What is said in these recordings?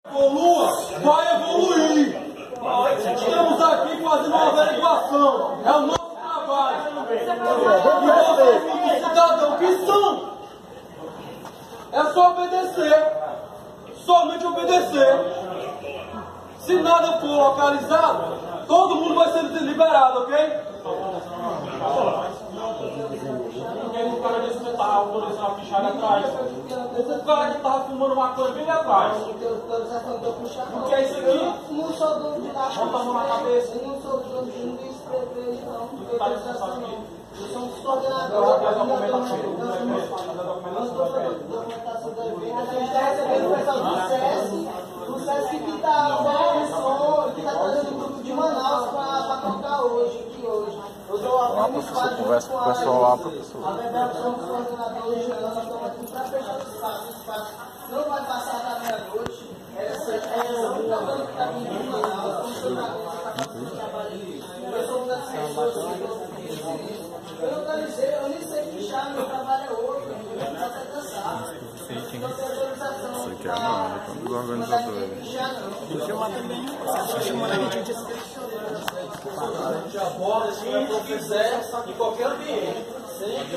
Evolua, vai evoluir. Estamos aqui fazendo uma averiguação. É o nosso trabalho. E vocês, como cidadão que são, é só obedecer. Somente obedecer. Se nada for localizado, todo mundo vai ser liberado, ok? O cara disse que estava autorizando a fichar atrás. O cara que estava fumando maconha bem atrás. O que é isso aqui? Não sou dono de nada. Bota a mão na cabeça. Eu não sou dono de ninguém escrever, não. Tu tá licençado aqui? Eu sou um coordenador. Eu vou dar documentação da A gente está recebendo o pessoal do SESC. O SESC que está trazendo um grupo de Manaus para tocar hoje, aqui hoje. Eu dou a professor, conversa com o pessoal lá, professor. A verdade, somos coordenadores, nós estamos aqui para fechar o espaço. Não vai passar da meia-noite. Essa única coisa que está vindo de Manaus, eu sou uma das pessoas que eu organizei, eu nem sei fichar, meu trabalho é outro, eu não posso cansar. Você quer não, estamos organizadores. Chamar também, você chamou a gente de A gente aborda quem quiser em qualquer ambiente. Sempre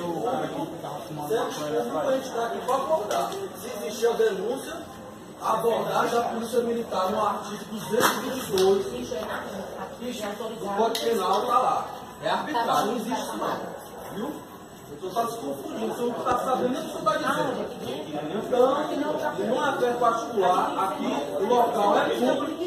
a gente está aqui para abordar. Se existir a denúncia, a abordagem da Polícia Militar no artigo 222 do Código Penal está lá. É arbitrário, não existe isso não. Viu? Você está se confundindo, você não está sabendo nem o que você está dizendo. Então, não é fé particular, aqui o local é público.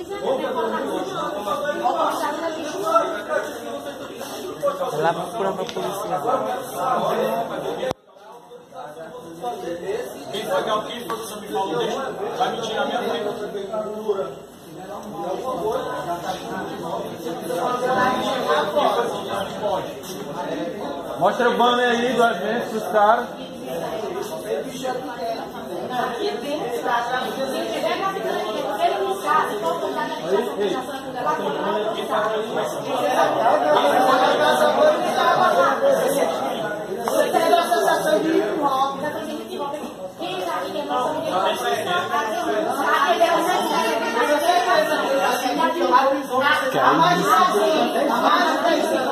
Lá procurando a polícia. Quem foi que é o que professor me falou, vai me tirar minha frente. Mostra o banner aí do evento pros caras. Aqui dentro, se tiver na vitrine, ele não sabe, então eu vou dar Você tem a associação de hip hop. Que é isso?